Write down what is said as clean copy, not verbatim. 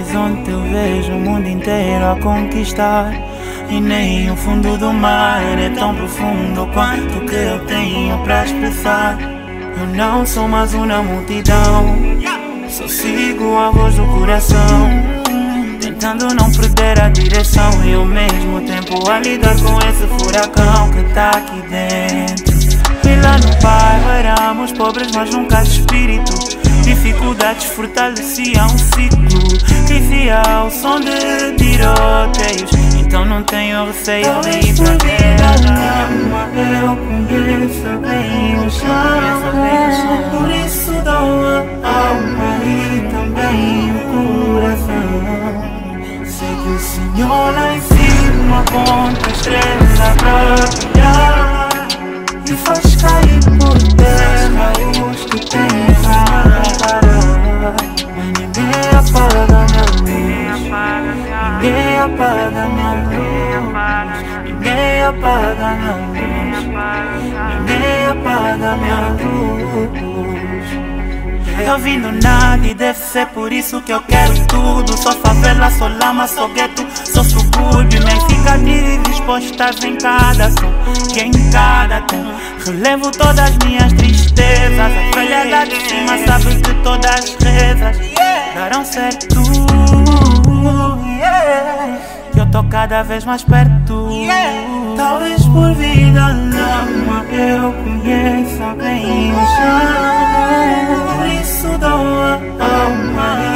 horizonte eu vejo o mundo inteiro a conquistar. E nem o fundo do mar é tão profundo quanto que eu tenho pra expressar. Eu não sou mais uma multidão, só sigo a voz do coração, tentando não perder a direção e ao mesmo tempo a lidar com esse furacão que tá aqui dentro. E lá no bairro éramos pobres mas nunca de espírito, dificuldades fortaleciam um ciclo. Vivia ao som de tiroteios, então não tenho receio de ir pra guerra. Eu conheço bem o chão, por isso dou a alma e também o coração. Sei que o Senhor lá em cima aponta a estrela pra brilhar e faz cair por terra os que têm parar. Mas ninguém apaga minha luz, ninguém apaga minha luz, ninguém apaga minha luz, ninguém apaga minha luz. Eu vim do nada e deve ser por isso que eu quero tudo. Sou favela, sou lama, sou gueto, sou subúrbio. Minhas cicatrizes postas em cada som, que em cada tom relevo todas as minhas tristezas. A velha lá de cima sabe que todas as rezas darão certo. Que eu tô cada vez mais perto. Talvez por vida lama eu conheça bem o chão, por isso dou a alma